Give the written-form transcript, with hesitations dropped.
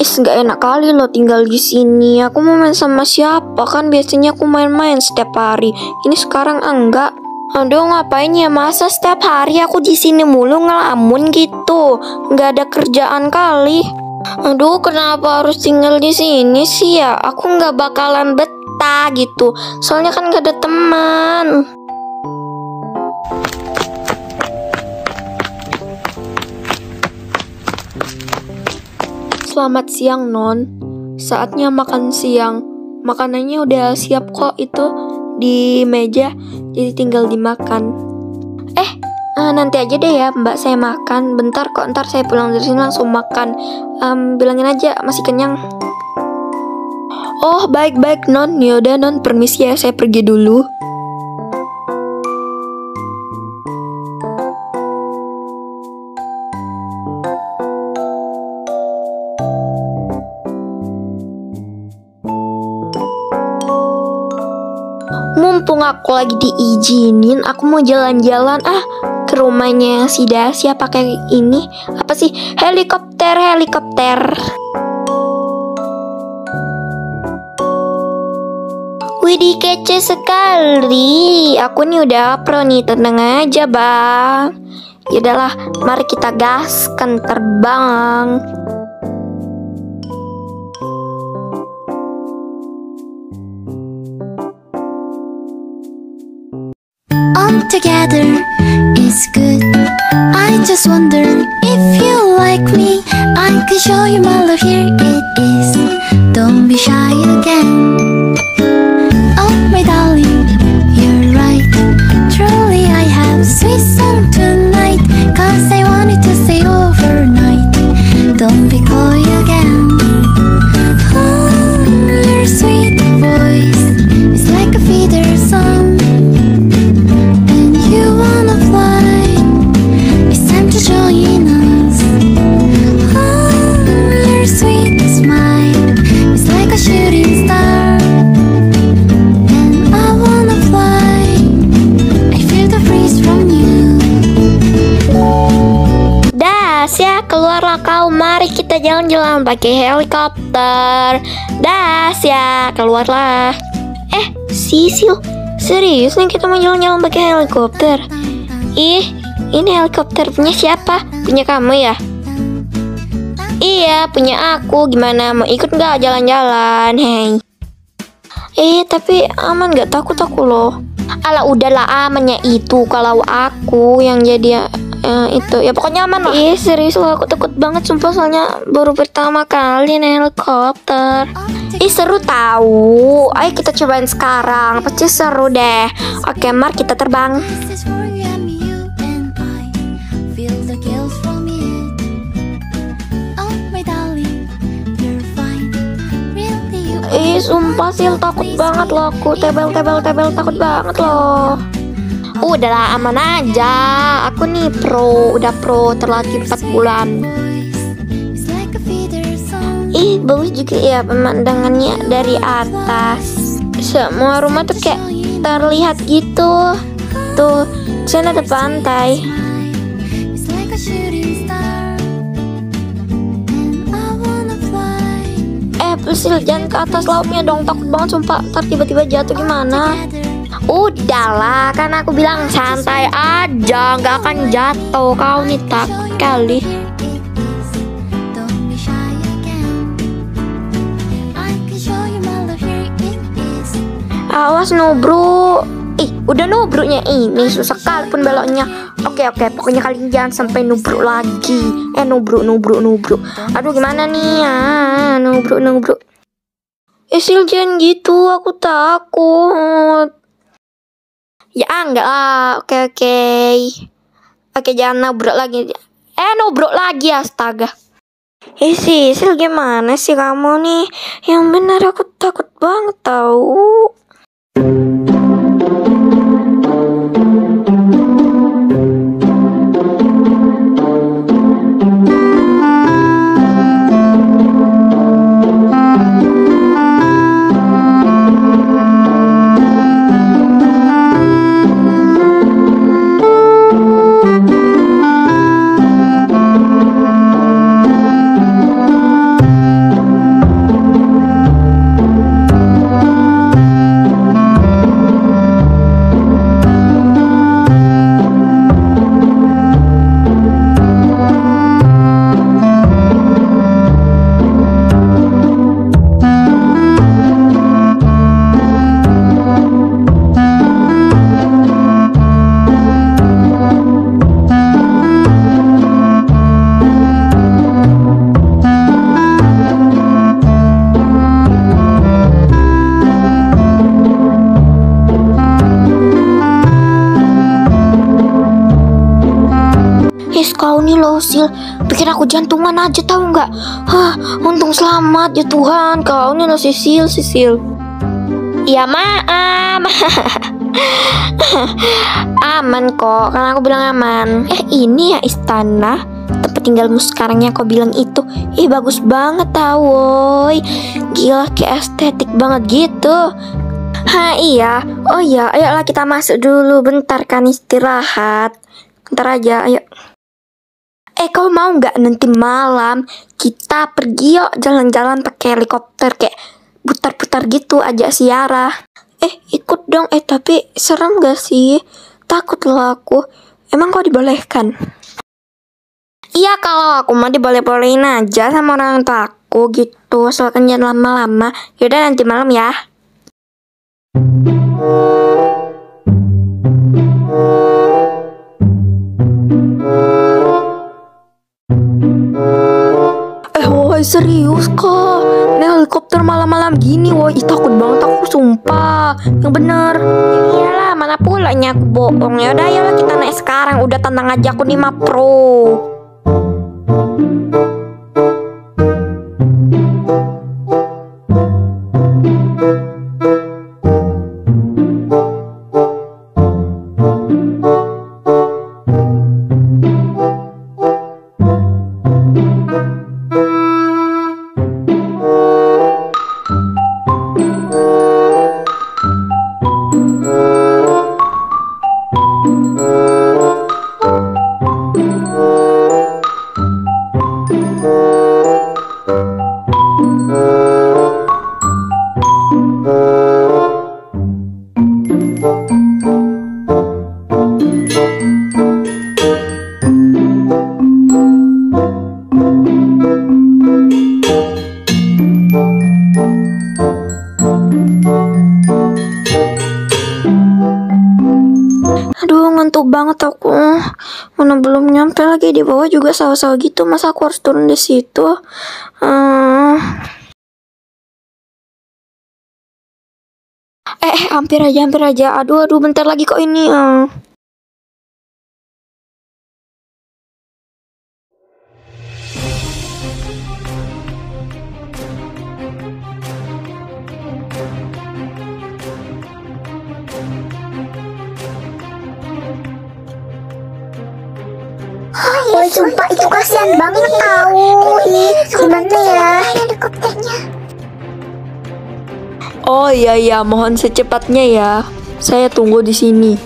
nggak enak kali lo tinggal di sini. Aku mau main sama siapa? Kan biasanya aku main-main setiap hari. Ini sekarang enggak. Aduh, ngapain ya, masa setiap hari aku di sini mulu ngelamun gitu? Nggak ada kerjaan kali. Aduh, kenapa harus tinggal di sini sih ya? Aku nggak bakalan betah gitu. Soalnya kan nggak ada teman. Selamat siang, Non. Saatnya makan siang. Makanannya udah siap kok, itu di meja, jadi tinggal dimakan. Nanti aja deh ya, Mbak, saya makan. Bentar kok, ntar saya pulang dari sini langsung makan. Bilangin aja masih kenyang. Oh, baik-baik, Non. Yaudah, Non, permisi ya, saya pergi dulu. Mumpung aku lagi diizinin, aku mau jalan-jalan ke rumahnya si Dasya pakai ini. Apa sih? Helikopter. Widih, kece sekali. Aku nih udah pro nih, tenang aja, Bang. Yaudahlah, mari kita gaskan terbang. Together is good. I just wonder if you like me. I can show you my love. Here it is. Don't be shy again. Oh my darling, you're right. Truly I have sweet song tonight. 'Cause I wanted to stay overnight. Don't be coy again. Oh, your sweet voice is like a feeder song. Join us. Oh, your sweet smile is like a shooting star, and I wanna fly. I feel the breeze from you. Dasya, keluarlah kau. Mari kita jalan-jalan pakai helikopter. Dasya, keluarlah. Sisil, serius nih kita mau jalan-jalan pakai helikopter? Ini helikopter punya siapa? Punya kamu ya? Iya, punya aku. Gimana, mau ikut nggak jalan-jalan? Hei. Tapi aman nggak? Takut aku loh. Alah, udahlah, amannya itu kalau aku yang jadi itu. Ya pokoknya aman lah. Serius loh, aku takut banget sumpah, soalnya baru pertama kali naik helikopter. Seru tahu. Ayo kita cobain sekarang. Pasti seru deh. Oke, mari kita terbang. Sumpah Sil, takut banget loh aku. Tebel takut banget loh. Udahlah, aman aja. Aku nih udah pro terlatih 4 bulan. Bagus juga ya pemandangannya dari atas. Semua rumah tuh kayak terlihat gitu. Tuh, sana ada pantai. Sil, jangan ke atas lautnya dong, takut banget sumpah. Ntar tiba-tiba jatuh gimana? Udahlah, kan aku bilang santai aja, nggak akan jatuh. Kau nih takut kali. Awas nubruk. Udah nubruknya ini, susah kali pun beloknya. Oke, pokoknya kalian jangan sampai nubruk lagi. Nubruk. Aduh, gimana nih ya? Nubruk. Sil, jangan gitu, aku takut. Ya enggak lah. Oke, jangan nubruk lagi. Nubruk lagi, astaga. Sil, gimana sih kamu nih? Yang benar, aku takut banget tahu. kau nih loh Sil, bikin aku jantungan aja tahu nggak? Untung selamat ya Tuhan, kau nih loh Sisil. Ya maaf. Aman kok, kan aku bilang aman. Ini ya istana tempat tinggalmu sekarang yang kau bilang itu. Bagus banget tau woy. Gila, kayak estetik banget gitu. Iya. Oh iya, ayolah kita masuk dulu. Bentar kan istirahat. Bentar aja, ayo. Kau mau nggak nanti malam kita pergi yuk jalan-jalan pakai helikopter kayak putar-putar gitu, ajak Siara. Ikut dong. Tapi serem gak sih? Takut loh aku. Emang kau dibolehkan? Iya, kalau aku mah diboleh-bolehin aja sama orang tua aku gitu. Soalnya jangan lama-lama. Yaudah nanti malam ya. Woi serius kok, naik helikopter malam-malam gini, woi takut banget aku sumpah, yang bener. Iyalah, mana pulanya aku bohong. Ya udah, ayolah kita naik sekarang. Udah tenang aja, aku nih mah pro. Aduh, ngantuk banget aku. Mana belum nyampe lagi, di bawah juga sawah-sawah gitu. Masa aku harus turun di situ? Hampir aja. Aduh, bentar lagi kok ini. Woi sumpah itu kasihan banget tahu. Gimana ya helikopternya? Oh iya, mohon secepatnya ya. Saya tunggu di sini.